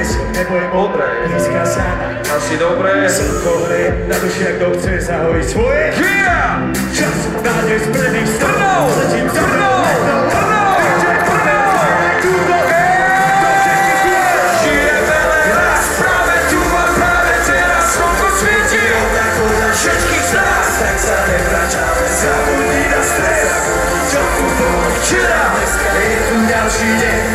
piesok, nebo je modré. Blízka sa nám Asi dobré. slnko hreje na duši, ak kto chce zahojiť svoje. Čas nádej z predných strnov. Letím trnou. Žijeme len raz, práve tu a práve teraz slnko svieti rovnako na všetkých z nás. Tak sa nevračame, zabudni na stres, čo tu bolo včera. Dneska je tu ďalší deň.